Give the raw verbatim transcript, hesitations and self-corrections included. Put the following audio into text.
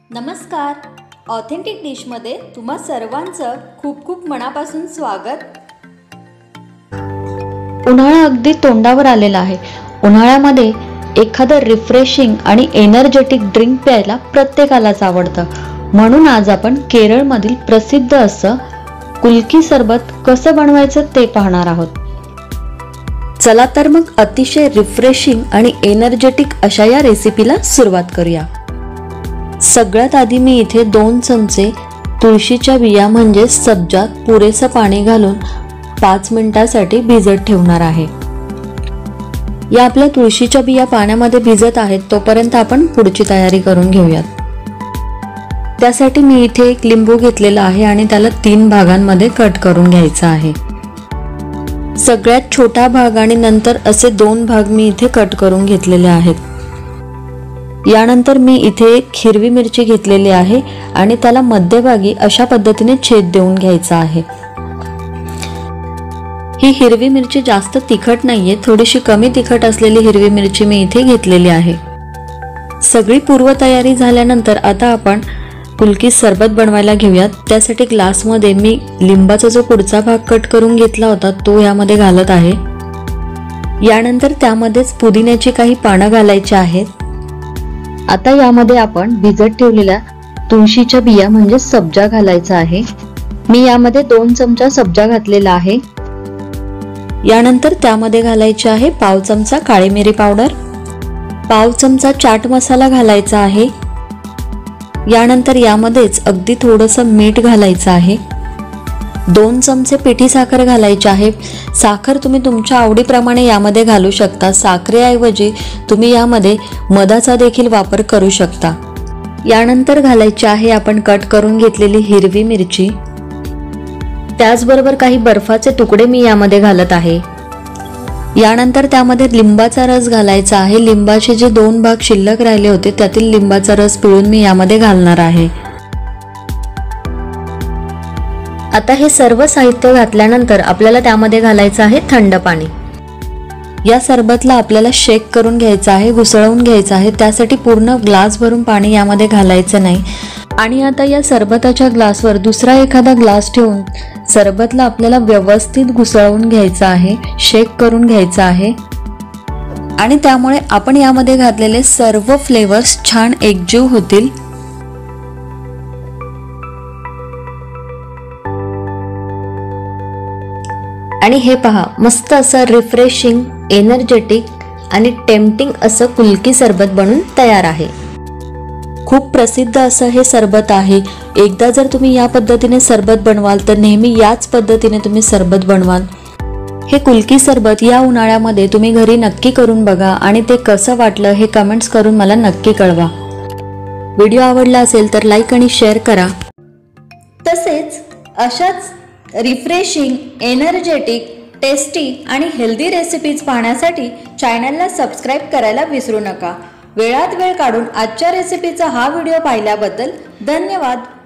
नमस्कार. ऑथेंटिक डिशमध्ये तुम्हा सर्वांचं खूप खूप मनापासून स्वागत. उन्हाळा अगदी तोंडावर आलेला आहे. उन्हाळ्यामध्ये एखादं रिफ्रेशिंग आणि एनर्जेटिक ड्रिंक प्यायला प्रत्येकालाच आवडतं. म्हणून आज आपण केरळमधील प्रसिद्ध असं कुल्की सरबत कसं बनवायचं ते पाहणार आहोत. चला तर मग अतिशय रिफ्रेशिंग आणि एनर्जेटिक अशा या रेसिपीला सुरुवात करूया. सगळ्यात आधी मी इथे दोन चमचे तुळशीच्या बिया म्हणजे सब्जात पुरेसं पाणी घालून पाच मिनिटांसाठी भिजत ठेवणार आहे. या आपल्या तुळशीच्या बिया पाण्यामध्ये भिजत आहेत तोपर्यंत आपण पुढची तयारी करून घेऊयात. त्यासाठी मी इथे एक लिंबू घेतलेला आहे आणि त्याला तीन भागांमध्ये कट करून घ्यायचा आहे. सगळ्यात छोटा भाग आणि नंतर असे दोन भाग मी इथे कट करून घेतलेले आहेत. यानंतर मी इथे एक हिरवी मिरची घेतलेली आहे आणि त्याला मध्यभागी अशा पद्धतीने छेद देऊन घ्यायचा आहे. ही हिरवी मिरची जास्त तिखट नाहीये, थोडीशी कमी तिखट असलेली हिरवी मिरची मी इथे घेतलेली आहे. सगळी पूर्वतयारी झाल्यानंतर आता आपण कुल्की सरबत बनवायला घेऊयात. त्यासाठी ग्लासमध्ये मी लिंबाचा जो पुढचा भाग कट करून घेतला होता तो यामध्ये घालत आहे. यानंतर त्यामध्येच पुदिन्याची काही पानं घालायची आहेत. आता यामध्ये आपण भिजत ठेवलेल्या तुळशीच्या बिया म्हणजे सब्जा घालायचा आहे. मी यामध्ये दोन चमचा सब्जा घातलेला आहे. यानंतर त्यामध्ये घालायचे आहे पाव चमचा काळी मिरी पावडर, पाव चमचा चाट मसाला घालायचा आहे. यानंतर यामध्येच अगदी थोडंसं मीठ घालायचं आहे. दोन चमचे पिठी साखर घालायची आहे. साखर तुम्ही तुमच्या आवडीप्रमाणे यामध्ये घालू शकता. साखरेऐवजी तुम्ही यामध्ये मधाचा देखील वापर करू शकता. यानंतर घालायची आहे आपण कट करून घेतलेली हिरवी मिरची. त्याचबरोबर काही बर्फाचे तुकडे मी यामध्ये घालत आहे. यानंतर त्यामध्ये लिंबाचा रस घालायचा आहे. लिंबाचे जे दोन भाग शिल्लक राहिले होते त्यातील लिंबाचा रस पिळून मी यामध्ये घालणार आहे. आता हे सर्व साहित्य घातल्यानंतर आपल्याला त्यामध्ये घालायचं आहे थंड पाणी. या सरबतला आपल्याला शेक करून घ्यायचं आहे, घुसळवून घ्यायचं आहे. त्यासाठी पूर्ण ग्लास भरून पाणी यामध्ये घालायचं नाही. आणि आता या सरबताच्या ग्लासवर दुसरा एखादा ग्लास ठेवून सरबतला आपल्याला व्यवस्थित घुसळवून घ्यायचं आहे, शेक करून घ्यायचं आहे. आणि त्यामुळे आपण यामध्ये घातलेले सर्व फ्लेवर्स छान एकजीव होतील. आणि हे पहा, मस्त असं रिफ्रेशिंग, एनर्जेटिक आणि टेम्पटिंग असं कुल्की सरबत बनून तयार आहे. खूप प्रसिद्ध असं हे सरबत आहे. एकदा जर तुम्ही या पद्धतीने सरबत बनवाल तर नेहमी याच पद्धतीने तुम्ही सरबत बनवाल. हे कुल्की सरबत या उन्हाळ्यामध्ये तुम्ही घरी नक्की करून बघा आणि ते कसं वाटलं हे कमेंट्स करून मला नक्की कळवा. व्हिडिओ आवडला असेल तर लाईक आणि शेअर करा. तसेच अशाच रिफ्रेशिंग, एनर्जेटिक, टेस्टी आणि हेल्दी रेसिपीज पाहण्यासाठी चॅनलला सबस्क्राईब करायला विसरू नका. वेळात वेळ काढून आजच्या रेसिपीचा हा व्हिडिओ पाहिल्याबद्दल धन्यवाद.